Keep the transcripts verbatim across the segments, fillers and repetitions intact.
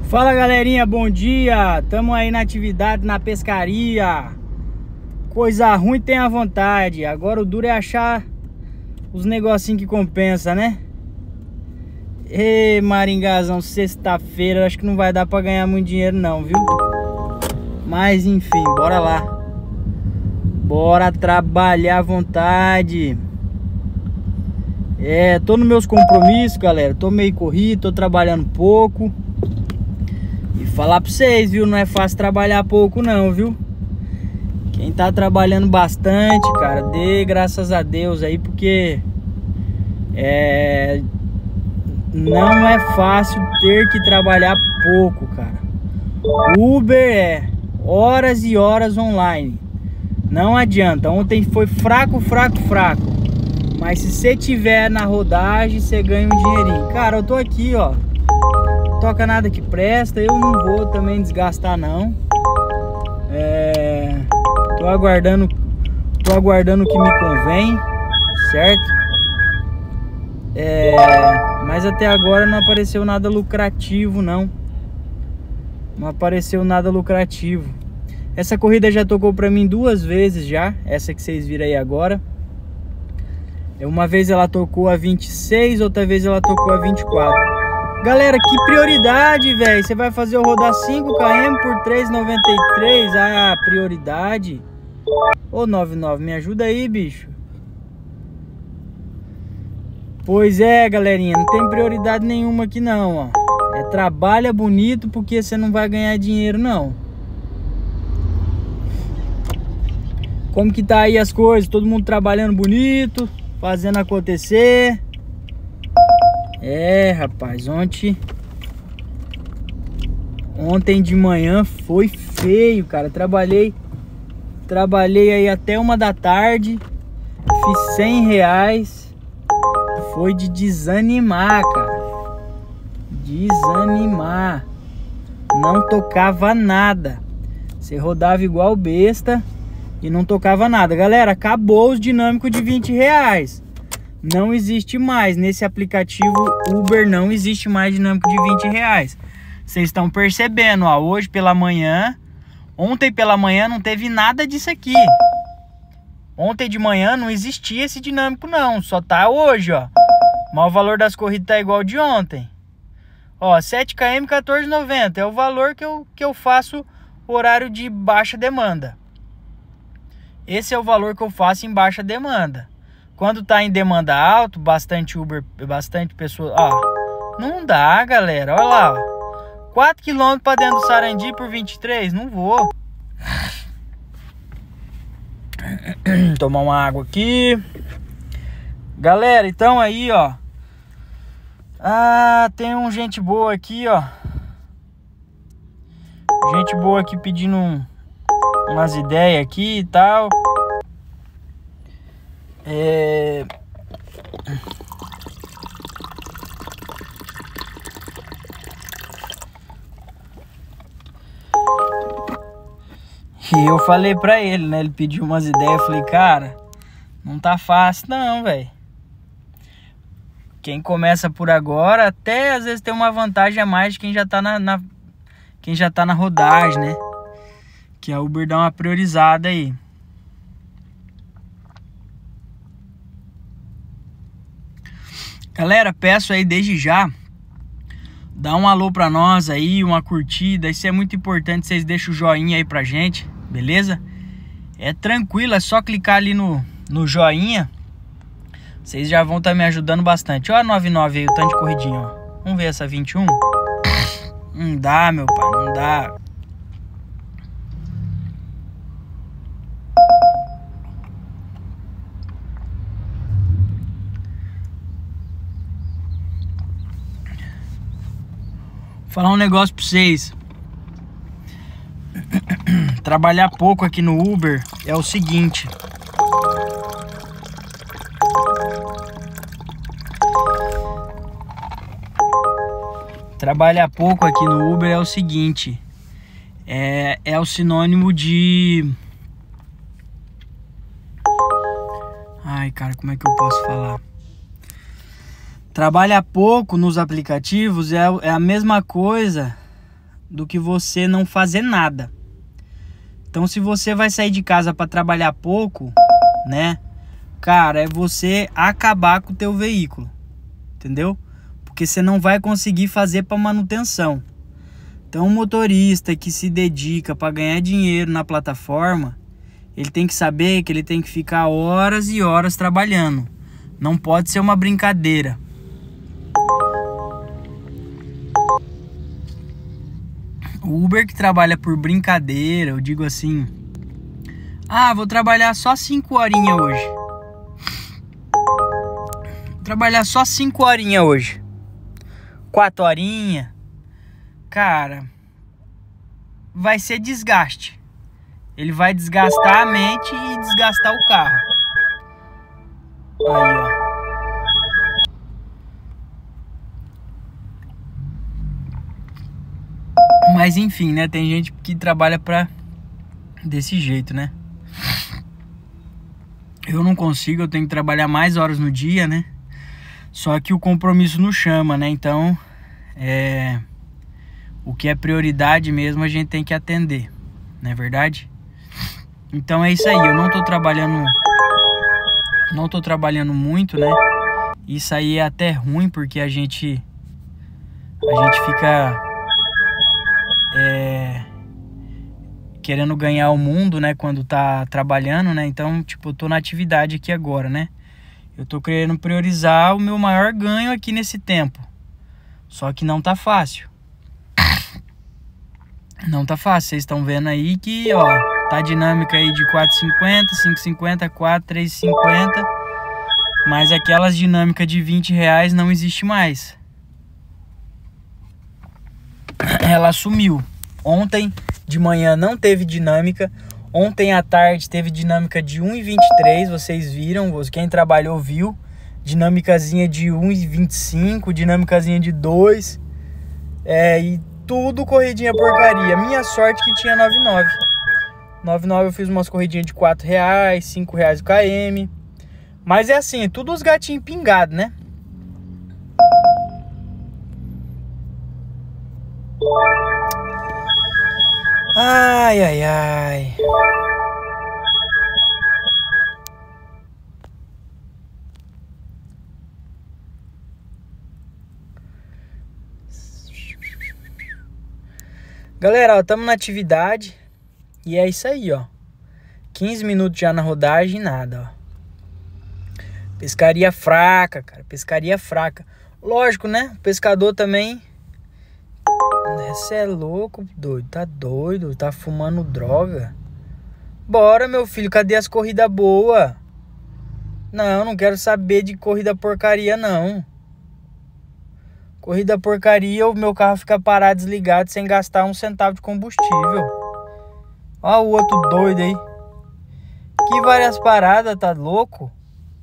Fala galerinha, bom dia. Tamo aí na atividade, na pescaria. Coisa ruim tem à vontade. Agora o duro é achar os negocinhos que compensa, né? Ê, Maringazão, sexta-feira acho que não vai dar pra ganhar muito dinheiro não, viu? Mas enfim, bora lá. Bora trabalhar à vontade. É, tô nos meus compromissos, galera. Tô meio corrido, tô trabalhando pouco. E falar pra vocês, viu? Não é fácil trabalhar pouco não, viu? Quem tá trabalhando bastante, cara, dê graças a Deus aí, porque é, não é fácil ter que trabalhar pouco, cara. Uber é horas e horas online. Não adianta. Ontem foi fraco, fraco, fraco. Mas se você tiver na rodagem, você ganha um dinheirinho. Cara, eu tô aqui, ó. Toca nada que presta. Eu não vou também desgastar, não. É... Tô aguardando. Tô aguardando o que me convém. Certo? É... Mas até agora não apareceu nada lucrativo, não. Não apareceu nada lucrativo. Essa corrida já tocou pra mim duas vezes já. Essa que vocês viram aí agora. Uma vez ela tocou a vinte e seis, outra vez ela tocou a vinte e quatro. Galera, que prioridade, velho. Você vai fazer eu rodar cinco quilômetros por três reais e noventa e três centavos. Ah, prioridade. Ô, noventa e nove, me ajuda aí, bicho. Pois é, galerinha. Não tem prioridade nenhuma aqui não, ó. É trabalha bonito porque você não vai ganhar dinheiro, não. Como que tá aí as coisas? Todo mundo trabalhando bonito, fazendo acontecer. É, rapaz, ontem Ontem de manhã foi feio, cara. Trabalhei Trabalhei aí até uma da tarde. Fiz cem reais. Foi de desanimar, cara. Desanimar. Não tocava nada. Você rodava igual besta e não tocava nada. Galera, acabou os dinâmicos de vinte reais. Não existe mais. Nesse aplicativo Uber não existe mais dinâmico de vinte reais. Vocês estão percebendo, ó. Hoje pela manhã, ontem pela manhã não teve nada disso aqui. Ontem de manhã não existia esse dinâmico não. Só tá hoje, ó. Mas o valor das corridas tá igual de ontem. Ó, sete quilômetros, quatorze reais e noventa centavos. É o valor que eu, que eu faço horário de baixa demanda. Esse é o valor que eu faço em baixa demanda. Quando tá em demanda alta, bastante Uber, bastante pessoas... Ó, não dá, galera. Olha lá, ó. quatro quilômetros pra dentro do Sarandi por vinte e três? Não vou. Tomar uma água aqui. Galera, então aí, ó. Ah, tem um gente boa aqui, ó. Gente boa aqui pedindo um, umas ideias aqui e tal. É... E eu falei pra ele, né? Ele pediu umas ideias. Eu falei, cara, não tá fácil não, velho. Quem começa por agora, até às vezes tem uma vantagem a mais de quem já tá na, na... Quem já tá na rodagem, né? Que a Uber dá uma priorizada aí. Galera, peço aí desde já, dá um alô pra nós aí, uma curtida. Isso é muito importante, vocês deixam o joinha aí pra gente, beleza? É tranquilo, é só clicar ali no, no joinha. Vocês já vão estar tá me ajudando bastante. Ó a noventa e nove aí, o tanto de corridinho, ó. Vamos ver essa vinte e um. Não dá, meu pai, não dá. Vou falar um negócio pra vocês. Trabalhar pouco aqui no Uber é o seguinte. Trabalhar pouco aqui no Uber é o seguinte. É, é o sinônimo de... Ai, cara, como é que eu posso falar? Trabalha pouco nos aplicativos é, é a mesma coisa do que você não fazer nada. Então, se você vai sair de casa para trabalhar pouco, né? Cara, é você acabar com o teu veículo, entendeu? Porque você não vai conseguir fazer para manutenção. Então, o motorista que se dedica para ganhar dinheiro na plataforma, ele tem que saber que ele tem que ficar horas e horas trabalhando. Não pode ser uma brincadeira. O Uber que trabalha por brincadeira, eu digo assim: ah, vou trabalhar só cinco horinhas hoje. Vou trabalhar só cinco horinhas hoje. Quatro horinhas. Cara, vai ser desgaste. Ele vai desgastar a mente e desgastar o carro. Aí, ó. Mas enfim, né? Tem gente que trabalha pra... desse jeito, né? Eu não consigo, eu tenho que trabalhar mais horas no dia, né? Só que o compromisso não chama, né? Então, é... o que é prioridade mesmo a gente tem que atender, não é verdade? Então é isso aí, eu não tô trabalhando... Não tô trabalhando muito, né? Isso aí é até ruim, porque a gente... A gente fica... É, querendo ganhar o mundo, né, quando tá trabalhando, né? Então, tipo, eu tô na atividade aqui agora, né? Eu tô querendo priorizar o meu maior ganho aqui nesse tempo. Só que não tá fácil. Não tá fácil. Vocês estão vendo aí que, ó, tá a dinâmica aí de quatro e cinquenta, cinco e cinquenta, quatro, três e cinquenta. Mas aquelas dinâmicas de vinte reais não existe mais. Ela sumiu. Ontem de manhã não teve dinâmica. Ontem à tarde teve dinâmica de um e vinte e três. Vocês viram, quem trabalhou viu. Dinâmicazinha de um e vinte e cinco, dinâmicazinha de dois. É, e tudo corridinha porcaria. Minha sorte que tinha noventa e nove. noventa e nove eu fiz umas corridinhas de quatro reais, cinco reais o km. Mas é assim, tudo os gatinhos pingados, né? Ai, ai, ai. Galera, ó, estamos na atividade. E é isso aí, ó. quinze minutos já na rodagem e nada, ó. Pescaria fraca, cara. Pescaria fraca. Lógico, né? O pescador também... Você é louco, doido. Tá doido? Tá fumando droga? Bora, meu filho. Cadê as corridas boas? Não, não quero saber de corrida porcaria, não. Corrida porcaria, o meu carro fica parado, desligado, sem gastar um centavo de combustível. Ó o outro doido aí. Que várias paradas, tá louco?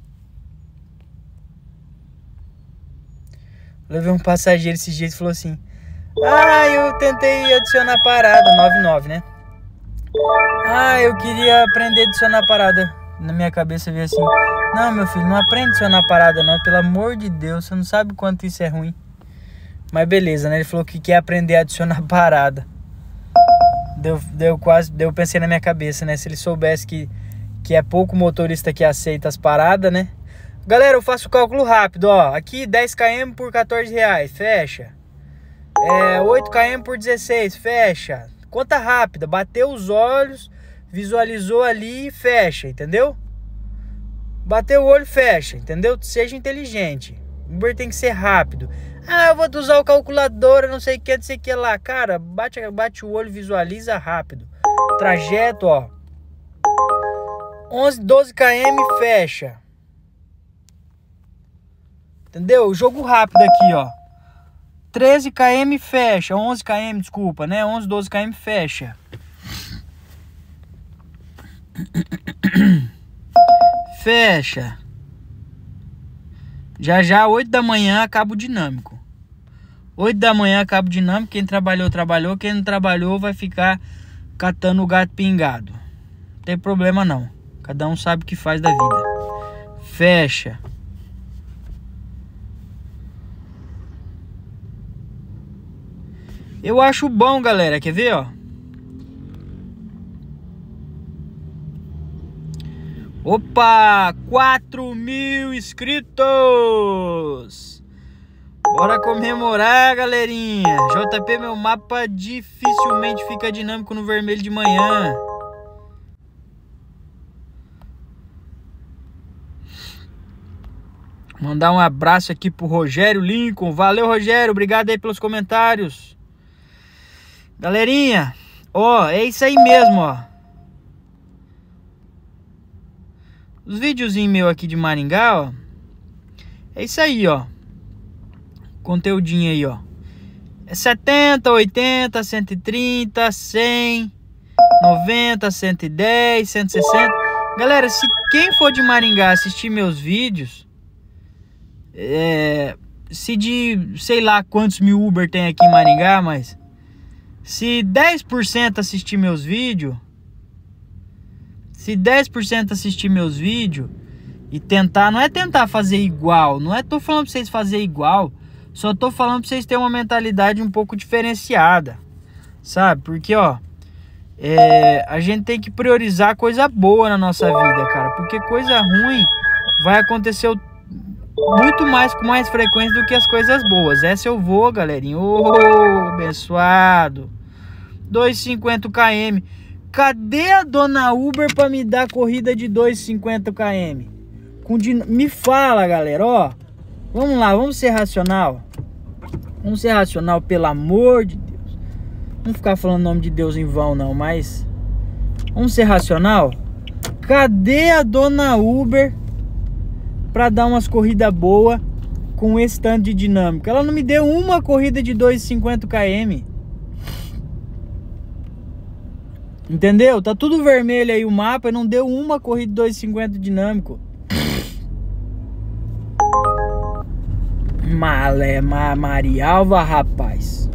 Levei um passageiro esses dias e falou assim: ah, eu tentei adicionar parada, noventa e nove, né? Ah, eu queria aprender a adicionar parada. Na minha cabeça veio assim: não, meu filho, não aprende a adicionar parada não, pelo amor de Deus, você não sabe quanto isso é ruim. Mas beleza, né? Ele falou que quer aprender a adicionar parada. Deu, deu quase, deu, pensei na minha cabeça, né? Se ele soubesse que, que é pouco motorista que aceita as paradas, né? Galera, eu faço cálculo rápido, ó. Aqui dez quilômetros por quatorze reais, fecha. É, oito quilômetros por dezesseis, fecha. Conta rápida, bateu os olhos, visualizou ali e fecha, entendeu? Bateu o olho, fecha, entendeu? Seja inteligente. O Uber tem que ser rápido. Ah, eu vou usar o calculador, não sei o que, não sei o que lá. Cara, bate, bate o olho, visualiza rápido. Trajeto, ó. onze, doze quilômetros, fecha. Entendeu? Jogo rápido aqui, ó. treze quilômetros, fecha. onze quilômetros, desculpa, né? onze, doze quilômetros, fecha. Fecha. Já já, oito da manhã, acaba o dinâmico. oito da manhã, acaba o dinâmico. Quem trabalhou, trabalhou. Quem não trabalhou, vai ficar catando o gato pingado. Não tem problema, não. Cada um sabe o que faz da vida. Fecha. Eu acho bom, galera. Quer ver, ó? Opa! quatro mil inscritos! Bora comemorar, galerinha! J P, meu mapa dificilmente fica dinâmico no vermelho de manhã. Mandar um abraço aqui pro Rogério Lincoln. Valeu, Rogério. Obrigado aí pelos comentários. Galerinha, ó, é isso aí mesmo, ó. Os videozinhos meus aqui de Maringá, ó. É isso aí, ó. Conteúdinho aí, ó. É setenta, oitenta, cento e trinta, cem, noventa, cento e dez, cento e sessenta. Galera, se quem for de Maringá assistir meus vídeos, é, se de, sei lá quantos mil Uber tem aqui em Maringá, mas se dez por cento assistir meus vídeos, se dez por cento assistir meus vídeos e tentar, não é tentar fazer igual, não é tô falando pra vocês fazer igual, só tô falando pra vocês terem uma mentalidade um pouco diferenciada, sabe? Porque, ó, é, a gente tem que priorizar coisa boa na nossa vida, cara, porque coisa ruim vai acontecer o muito mais, com mais frequência do que as coisas boas. Essa eu vou, galerinha. Ô, oh, abençoado. dois e cinquenta quilômetros. Cadê a dona Uber pra me dar corrida de dois e cinquenta quilômetros? Com din... Me fala, galera, ó. Vamos lá, vamos ser racional. Vamos ser racional, pelo amor de Deus. Não ficar falando o nome de Deus em vão, não, mas... Vamos ser racional? Cadê a dona Uber pra dar umas corridas boas com esse tanto de dinâmica? Ela não me deu uma corrida de dois e cinquenta quilômetros. Entendeu? Tá tudo vermelho aí o mapa e não deu uma corrida de dois e cinquenta dinâmico. Malé, ma, Marialva, rapaz.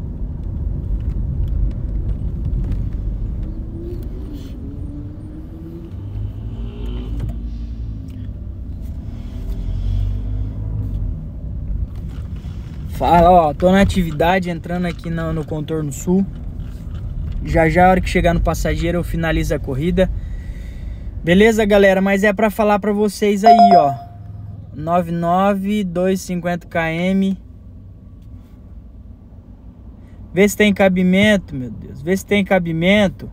Fala, ó, tô na atividade, entrando aqui no, no contorno sul. Já já, a hora que chegar no passageiro, eu finalizo a corrida. Beleza, galera? Mas é pra falar pra vocês aí, ó. noventa e nove, dois e cinquenta quilômetros. Vê se tem cabimento, meu Deus. Vê se tem cabimento.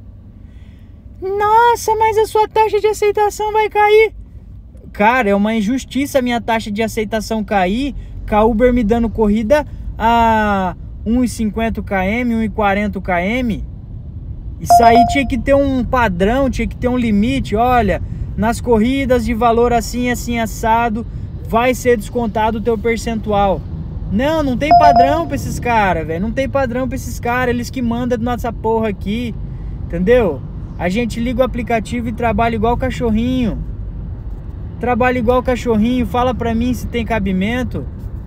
Nossa, mas a sua taxa de aceitação vai cair. Cara, é uma injustiça a minha taxa de aceitação cair, com a Uber me dando corrida a um e cinquenta quilômetros, um e quarenta quilômetros. Isso aí tinha que ter um padrão, tinha que ter um limite. Olha, nas corridas de valor assim, assim, assado, vai ser descontado o teu percentual. Não, não tem padrão pra esses caras, velho. Não tem padrão pra esses caras, eles que mandam nossa porra aqui. Entendeu? A gente liga o aplicativo e trabalha igual cachorrinho. Trabalha igual cachorrinho, fala pra mim se tem cabimento.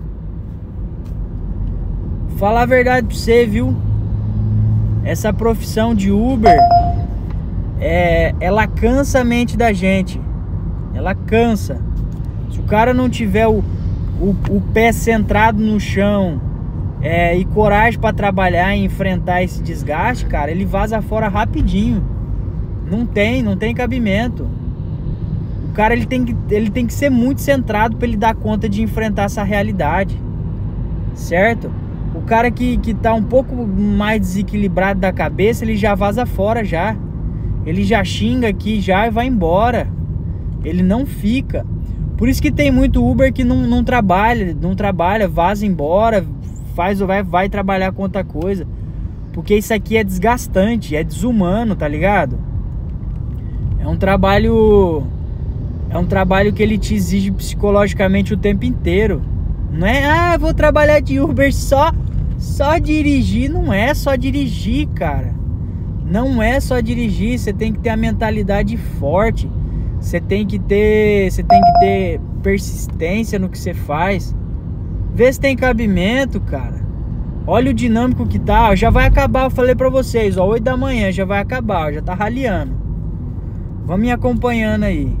Falar a verdade pra você, viu? Essa profissão de Uber, é, ela cansa a mente da gente. Ela cansa. Se o cara não tiver o, o, o pé centrado no chão é, e coragem pra trabalhar e enfrentar esse desgaste, cara, ele vaza fora rapidinho. Não tem, não tem cabimento. O cara ele tem que, ele tem que ser muito centrado pra ele dar conta de enfrentar essa realidade. Certo? O cara que, que tá um pouco mais desequilibrado da cabeça, ele já vaza fora já. Ele já xinga aqui já e vai embora. Ele não fica. Por isso que tem muito Uber que não, não trabalha, não trabalha, vaza embora, faz, vai, vai trabalhar com outra coisa. Porque isso aqui é desgastante, é desumano, tá ligado? É um trabalho... É um trabalho que ele te exige psicologicamente o tempo inteiro. Não é, ah, vou trabalhar de Uber só, só dirigir. Não é só dirigir, cara. Não é só dirigir. Você tem que ter a mentalidade forte. Você tem que ter, você tem que ter persistência no que você faz. Vê se tem cabimento, cara. Olha o dinâmico que tá. Ó, já vai acabar, eu falei pra vocês, ó, oito da manhã já vai acabar, ó, já tá raliando. Vamos me acompanhando aí.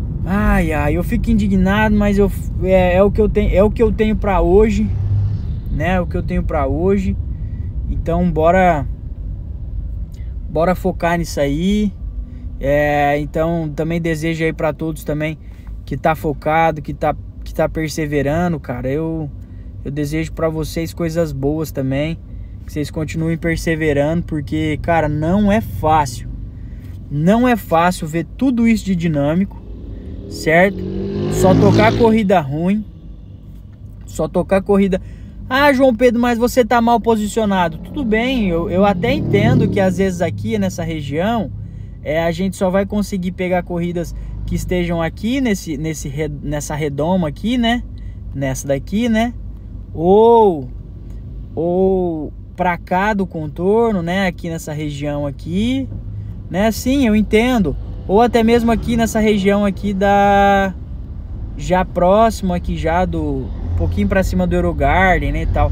Ai, ai, eu fico indignado, mas eu, é, é o que eu tenho, é o que eu tenho pra hoje. né? O que eu tenho para hoje. Então bora bora focar nisso aí. É, então também desejo aí para todos também que tá focado, que tá que tá perseverando, cara. Eu eu desejo para vocês coisas boas também, que vocês continuem perseverando, porque, cara, não é fácil. Não é fácil ver tudo isso de dinâmico, certo? Só tocar corrida ruim. Só tocar corrida... Ah, João Pedro, mas você tá mal posicionado. Tudo bem, eu, eu até entendo que às vezes aqui nessa região é, a gente só vai conseguir pegar corridas que estejam aqui nesse, nesse, nessa redoma aqui, né? Nessa daqui, né? Ou, ou pra cá do contorno, né? Aqui nessa região aqui, né? Sim, eu entendo. Ou até mesmo aqui nessa região aqui da... Já próximo aqui já do... Um pouquinho pra cima do Eurogarden, né, e tal.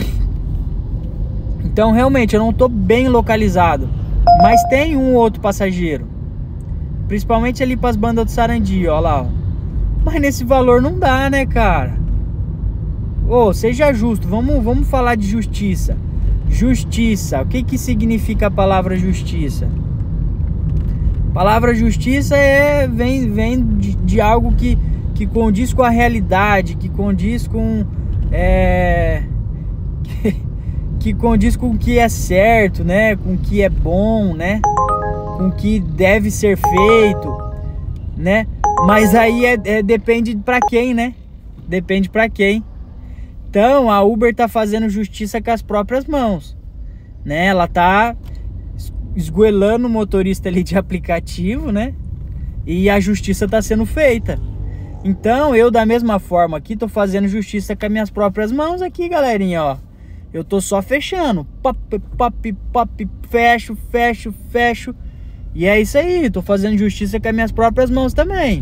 Então, realmente, eu não tô bem localizado. Mas tem um outro passageiro. Principalmente ali pras bandas do Sarandi, ó lá, ó. Mas nesse valor não dá, né, cara? Ô, seja justo. Vamos, vamos falar de justiça. Justiça. O que que significa a palavra justiça? A palavra justiça é, vem, vem de, de algo que... que condiz com a realidade, que condiz com é, que, que condiz com o que é certo, né? Com o que é bom, né? Com o que deve ser feito, né? Mas aí é, é, depende pra quem, né? Depende pra quem. Então a Uber tá fazendo justiça com as próprias mãos, né? Ela tá esgoelando o motorista ali de aplicativo, né? E a justiça tá sendo feita. Então, eu da mesma forma aqui, tô fazendo justiça com as minhas próprias mãos aqui, galerinha, ó. Eu tô só fechando. Pop, pop, pop, fecho, fecho, fecho. E é isso aí, tô fazendo justiça com as minhas próprias mãos também.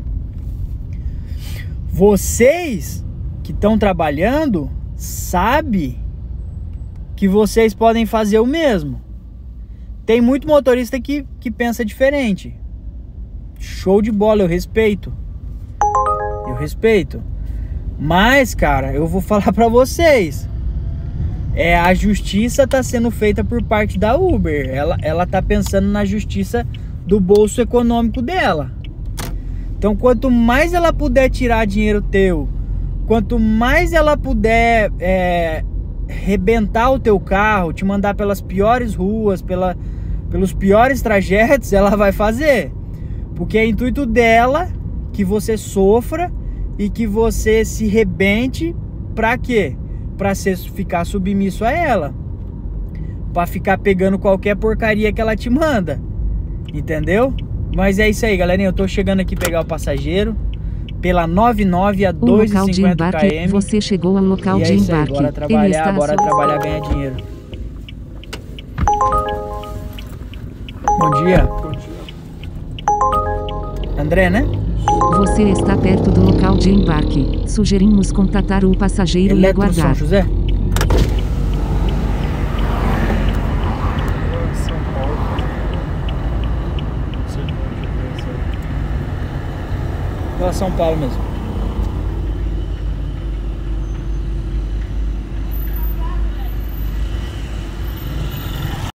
Vocês que estão trabalhando, sabe que vocês podem fazer o mesmo. Tem muito motorista que, que pensa diferente. Show de bola, eu respeito. Eu respeito. Mas, cara, eu vou falar pra vocês. É, a justiça tá sendo feita por parte da Uber. Ela, ela tá pensando na justiça do bolso econômico dela. Então, quanto mais ela puder tirar dinheiro teu, quanto mais ela puder é, rebentar o teu carro, te mandar pelas piores ruas, pela, pelos piores trajetos, ela vai fazer. Porque é intuito dela que você sofra e que você se rebente. Pra quê? Pra você ficar submisso a ela, pra ficar pegando qualquer porcaria que ela te manda, entendeu? Mas é isso aí, galerinha, eu tô chegando aqui pegar o passageiro pela noventa e nove a dois e cinquenta quilômetros. Você chegou ao local e de é isso aí, embarque. bora trabalhar, bora trabalhar, ganhar dinheiro. Bom dia. Bom dia. André, né? Você está perto do local de embarque. Sugerimos contatar o passageiro e Eletro aguardar. São José? São Paulo. Lá São Paulo mesmo.